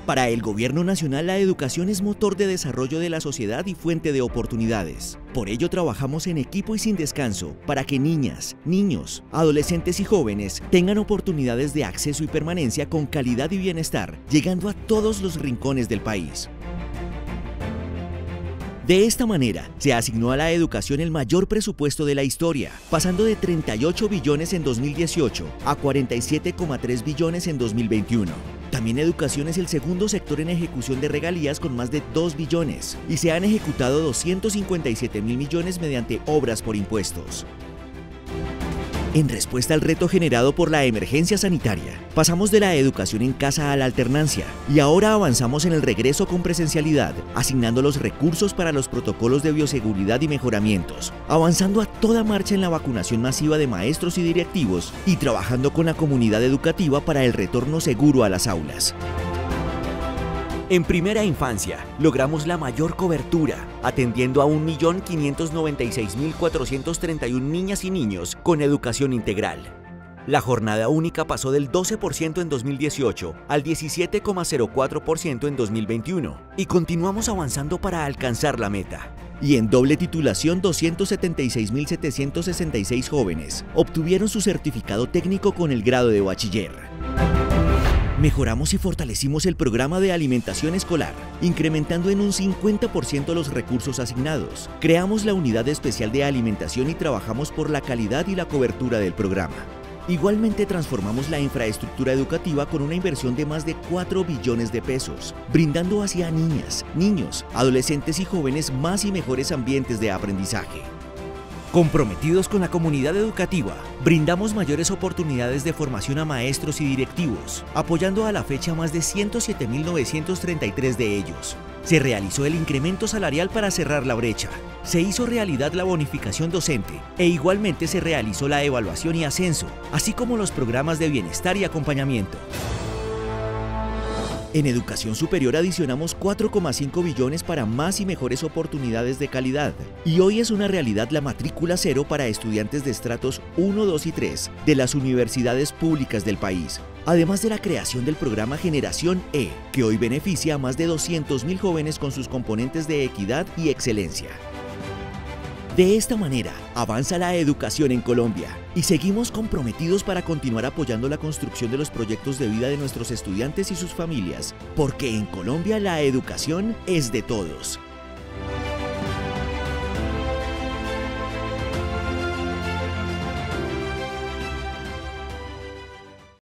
Para el Gobierno Nacional, la educación es motor de desarrollo de la sociedad y fuente de oportunidades. Por ello, trabajamos en equipo y sin descanso para que niñas, niños, adolescentes y jóvenes tengan oportunidades de acceso y permanencia con calidad y bienestar, llegando a todos los rincones del país. De esta manera, se asignó a la educación el mayor presupuesto de la historia, pasando de 38 billones en 2018 a 47,3 billones en 2021. También educación es el segundo sector en ejecución de regalías con más de 2 billones y se han ejecutado 257.000 millones mediante obras por impuestos. En respuesta al reto generado por la emergencia sanitaria, pasamos de la educación en casa a la alternancia y ahora avanzamos en el regreso con presencialidad, asignando los recursos para los protocolos de bioseguridad y mejoramientos, avanzando a toda marcha en la vacunación masiva de maestros y directivos y trabajando con la comunidad educativa para el retorno seguro a las aulas. En primera infancia, logramos la mayor cobertura, atendiendo a 1.596.431 niñas y niños con educación integral. La jornada única pasó del 12% en 2018 al 17,04% en 2021 y continuamos avanzando para alcanzar la meta. Y en doble titulación, 276.766 jóvenes obtuvieron su certificado técnico con el grado de bachiller. Mejoramos y fortalecimos el programa de alimentación escolar, incrementando en un 50% los recursos asignados. Creamos la Unidad Especial de Alimentación y trabajamos por la calidad y la cobertura del programa. Igualmente transformamos la infraestructura educativa con una inversión de más de 4 billones de pesos, brindando hacia niñas, niños, adolescentes y jóvenes más y mejores ambientes de aprendizaje. Comprometidos con la comunidad educativa, brindamos mayores oportunidades de formación a maestros y directivos, apoyando a la fecha más de 107.933 de ellos. Se realizó el incremento salarial para cerrar la brecha, se hizo realidad la bonificación docente e igualmente se realizó la evaluación y ascenso, así como los programas de bienestar y acompañamiento. En educación superior adicionamos 4,5 billones para más y mejores oportunidades de calidad. Y hoy es una realidad la matrícula cero para estudiantes de estratos 1, 2 y 3 de las universidades públicas del país. Además de la creación del programa Generación E, que hoy beneficia a más de 200.000 jóvenes con sus componentes de equidad y excelencia. De esta manera, avanza la educación en Colombia y seguimos comprometidos para continuar apoyando la construcción de los proyectos de vida de nuestros estudiantes y sus familias, porque en Colombia la educación es de todos.